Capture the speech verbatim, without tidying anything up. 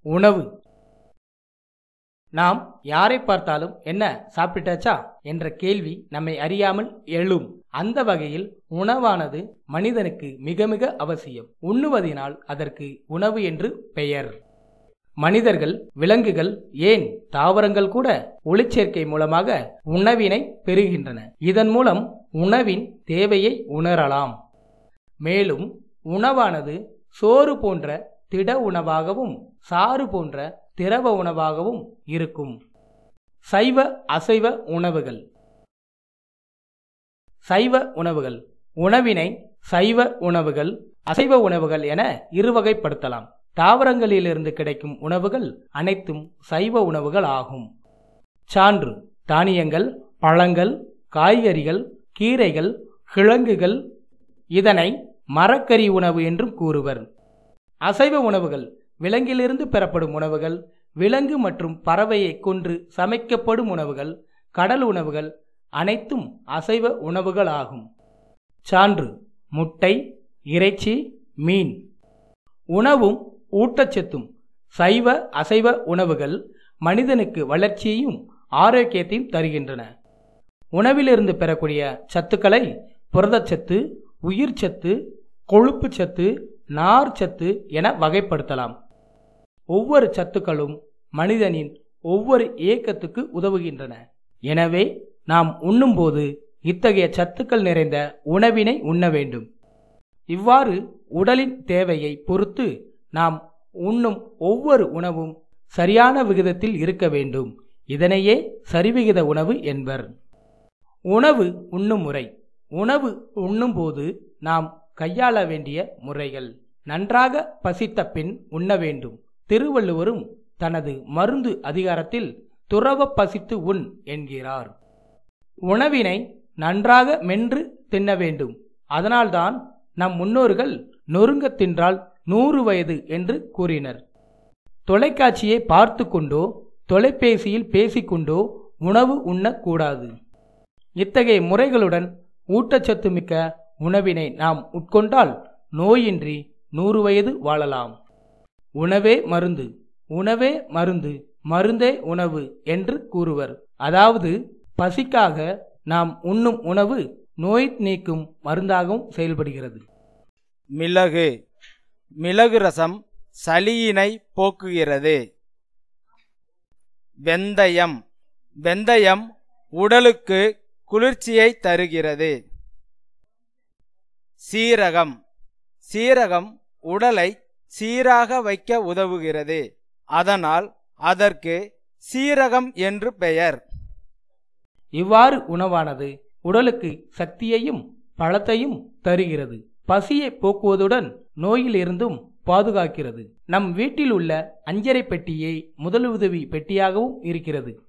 உணவு. நாம் யாரை பார்த்தாலும் என்ன சாப்பிட்டாச்சா என்ற கேள்வி நம்மை அறியாமல் எழும். அந்த வகையில் உணவானது மனிதனுக்கு மிக மிக அவசியம். உண்ணுவதினால் அதற்கு உணவு என்று பெயர். மனிதர்கள், விலங்குகள், ஏன் தாவரங்கள் கூட ஒளிச்சேர்க்கை மூலமாக உணவினை பெறுகின்றன. இதன் மூலம் உணவின் தேவையை உணரலாம். மேலும் உணவானது சோறு போன்ற திட உணவாகவும் சாறு போன்ற திரவ உணவாகவும் இருக்கும். சைவ அசைவ உணவுகள். சைவ உணவுகள் உணவினை சைவ உணவுகள், அசைவ உணவுகள் என இருவகைப்படுத்தலாம். தாவரங்களிலிருந்து கிடைக்கும் உணவுகள் அனைத்தும் சைவ உணவுகள் ஆகும். சான்று: தானியங்கள், பழங்கள், காய்கறிகள், கீரைகள், கிழங்குகள். இதனை மரக்கறி உணவு என்றும் கூறுவர். அசைவ உணவுகள் விலங்கிலிருந்து பெறப்படும் உணவுகள், விலங்கு மற்றும் பறவையை கொன்று சமைக்கப்படும் உணவுகள், கடல் உணவுகள் அனைத்தும் அசைவ உணவுகள் ஆகும். சான்று: முட்டை, இறைச்சி, மீன். உணவும் ஊட்டச்சத்தும். சைவ அசைவ உணவுகள் மனிதனுக்கு வளர்ச்சியையும் ஆரோக்கியத்தையும் தருகின்றன. உணவிலிருந்து பெறக்கூடிய சத்துக்களை புரதச்சத்து, உயிர்ச்சத்து, கொழுப்பு சத்து, நார் சத்து என வகைப்படுத்தலாம். ஒவ்வொரு சத்துக்களும் மனிதனின் ஒவ்வொரு இயக்கத்துக்கு உதவுகின்றன. எனவே நாம் உண்ணும்போது இத்தகைய சத்துக்கள் நிறைந்த உணவினை உண்ண வேண்டும். இவ்வாறு உடலின் தேவையை பொறுத்து நாம் உண்ணும் ஒவ்வொரு உணவும் சரியான விகிதத்தில் இருக்க வேண்டும். இதனையே சரிவிகித உணவு என்பர். உணவு உண்ணும் முறை. உணவு உண்ணும்போது நாம் கையாள வேண்டிய முறைகள். நன்றாக பசித்த பின் உண்ண வேண்டும். திருவள்ளுவரும் தனது மருந்து அதிகாரத்தில் துறவ பசித்து உண் என்கிறார். உணவினை நன்றாக மென்று தின்ன வேண்டும். அதனால்தான் நம் முன்னோர்கள் நொறுங்க தின்றால் நூறு வயது என்று கூறினர். தொலைக்காட்சியை பார்த்து கொண்டோ தொலைபேசியில் பேசிக்கொண்டோ உணவு உண்ணக்கூடாது. இத்தகைய முறைகளுடன் ஊட்டச்சத்து மிக்க உணவினை நாம் உட்கொண்டால் நோயின்றி நூறு வயது வாழலாம். உணவே மருந்து, உணவே மருந்து, மருந்தே உணவு என்று கூறுவர். அதாவது பசிக்காக நாம் உண்ணும் உணவு நோய் நீக்கும் மருந்தாகவும் செயல்படுகிறது. மிளகு. மிளகு ரசம் சளியினை போக்குகிறது. வெந்தயம். வெந்தயம் உடலுக்கு குளிர்ச்சியை தருகிறது. சீரகம். சீரகம் உடலை சீராக வைக்க உதவுகிறது. அதனால் அதற்கு சீரகம் என்று பெயர். இவ்வாறு உணவானது உடலுக்கு சக்தியையும் பலத்தையும் தருகிறது. பசியை போக்குவதுடன் நோயிலிருந்தும் பாதுகாக்கிறது. நம் வீட்டில் உள்ள அஞ்சரை பெட்டியை முதலுதவி பெட்டியாகவும் இருக்கிறது.